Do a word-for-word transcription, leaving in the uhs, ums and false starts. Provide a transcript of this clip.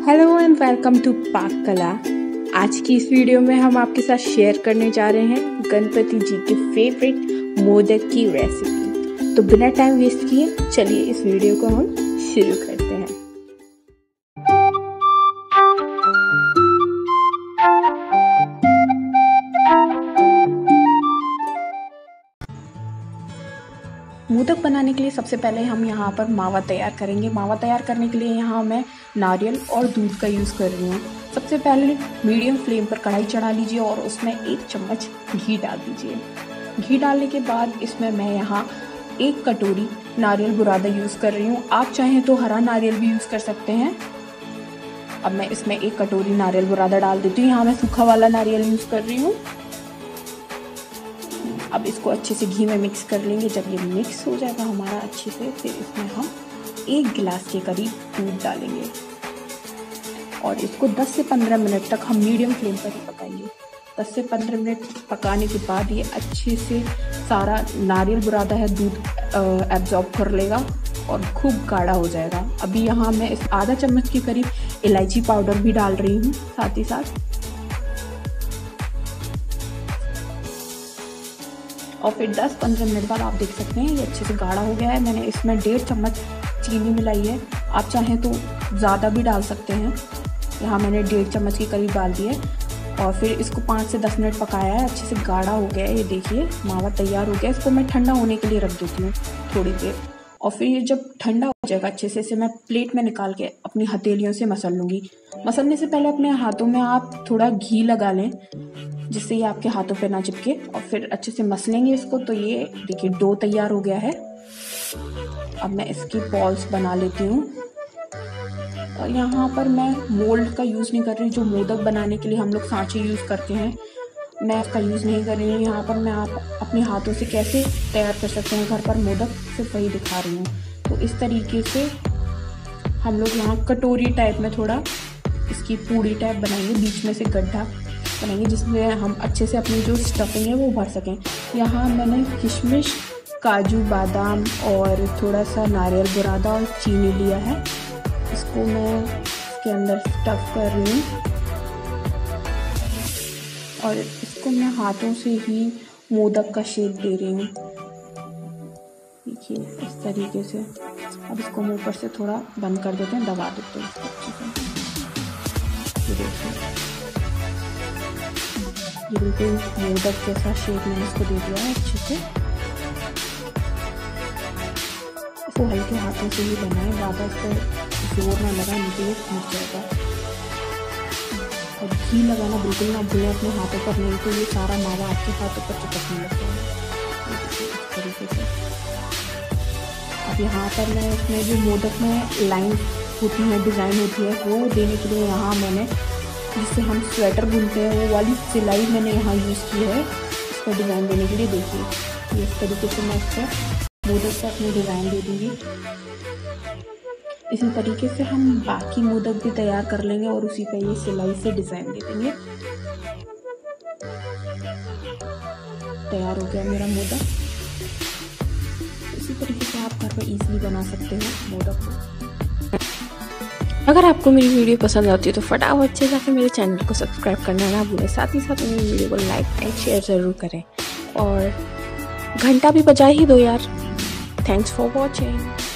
Hello and welcome to पाक कला। आज की इस वीडियो में हम आपके साथ शेयर करने जा रहे हैं गणपति जी के फेवरेट मोदक की रेसिपी। तो बिना टाइम वेस्ट किए चलिए इस वीडियो को हम शुरू करते हैं। मोदक बनाने के लिए सबसे पहले हम यहाँ पर मावा तैयार करेंगे। मावा तैयार करने के लिए यहाँ मैं नारियल और दूध का यूज़ कर रही हूँ। सबसे पहले मीडियम फ्लेम पर कढ़ाई चढ़ा लीजिए और उसमें एक चम्मच घी डाल दीजिए। घी डालने के बाद इसमें मैं यहाँ एक कटोरी नारियल बुरादा यूज़ कर रही हूँ। आप चाहें तो हरा नारियल भी यूज़ कर सकते हैं। अब मैं इसमें एक कटोरी नारियल बुरादा डाल देती हूँ। यहाँ मैं सूखा वाला नारियल यूज़ कर रही हूँ। अब इसको अच्छे से घी में मिक्स कर लेंगे। जब ये मिक्स हो जाएगा हमारा अच्छे से, फिर इसमें हम एक गिलास के करीब दूध डालेंगे और इसको दस से पंद्रह मिनट तक हम मीडियम फ्लेम पर ही पकाएंगे। दस से पंद्रह मिनट पकाने के बाद ये अच्छे से सारा नारियल बुरादा है दूध एब्जॉर्ब कर लेगा और खूब गाढ़ा हो जाएगा। अभी यहाँ मैं इस आधा चम्मच के करीब इलायची पाउडर भी डाल रही हूँ साथ ही साथ। और फिर दस पंद्रह मिनट बाद आप देख सकते हैं ये अच्छे से गाढ़ा हो गया है। मैंने इसमें डेढ़ चम्मच चीनी मिलाई है। आप चाहें तो ज़्यादा भी डाल सकते हैं। यहाँ मैंने डेढ़ चम्मच के करीब डाल दिया है और फिर इसको पाँच से दस मिनट पकाया है। अच्छे से गाढ़ा हो गया है। ये देखिए मावा तैयार हो गया। इसको मैं ठंडा होने के लिए रख देती हूँ थोड़ी देर और फिर ये जब ठंडा हो जाएगा अच्छे से इसे मैं प्लेट में निकाल के अपनी हथेलियों से मसल लूँगी। मसलने से पहले अपने हाथों में आप थोड़ा घी लगा लें जिससे ये आपके हाथों पे ना चिपके और फिर अच्छे से मसलेंगे इसको। तो ये देखिए डो तैयार हो गया है। अब मैं इसकी बॉल्स बना लेती हूँ और यहाँ पर मैं मोल्ड का यूज़ नहीं कर रही। जो मोदक बनाने के लिए हम लोग सांचे यूज़ करते हैं मैं उसका यूज़ नहीं कर रही हूँ। यहाँ पर मैं आप अपने हाथों से कैसे तैयार कर सकते हैं घर पर मोदक, सिर्फ वही दिखा रही हूँ। तो इस तरीके से हम लोग यहाँ कटोरी टाइप में थोड़ा इसकी पूड़ी टाइप बनाएंगे, बीच में से गड्ढा बनाएंगे जिसमें हम अच्छे से अपनी जो स्टफिंग है वो भर सकें। यहाँ मैंने किशमिश, काजू, बादाम और थोड़ा सा नारियल बुरादा और चीनी लिया है। इसको मैं इसके अंदर स्टफ़ कर रही हूँ और इसको मैं हाथों से ही मोदक का शेप दे रही हूँ। देखिए इस तरीके से। अब इसको हम ऊपर से थोड़ा बंद कर देते हैं, दबा देते हैं इसको अच्छे से। ये देखिए ये बिल्कुल मोदक जैसा शेप मैंने इसको दे दिया है अच्छे से। इसको हल्के हाथों से ही बनाएं, ज़्यादा इस पर जोर ना लगा, नहीं तो ये फूट जाएगा। और घी लगाना बिल्कुल ना भूलें अपने हाथों पर, नहीं तो ये सारा मावा आपके हाथों पर चिपकने लगता है इस तरीके से। अब यहाँ पर मैं इसमें जो मोदक में लाइन होती है, डिज़ाइन होती है, वो देने के लिए यहाँ मैंने जिससे हम स्वेटर बुनते हैं वो वाली सिलाई मैंने यहाँ यूज़ की है इसका डिज़ाइन देने के लिए। देखिए ये इस तरीके से मैं इसका मोदक से अपने डिज़ाइन दे दूँगी। इसी तरीके से हम बाकी मोदक भी तैयार कर लेंगे और उसी का ये सिलाई से डिज़ाइन दे देंगे। तैयार हो गया मेरा मोदक। इसी तरीके से आप घर पर ईज़िली बना सकते हैं मोदक को। अगर आपको मेरी वीडियो पसंद आती है तो फटाफट से जाकर मेरे चैनल को सब्सक्राइब करना ना भूलें। साथ ही साथ मेरी वीडियो को लाइक एंड शेयर ज़रूर करें और घंटा भी बजा ही दो यार। Thanks for watching.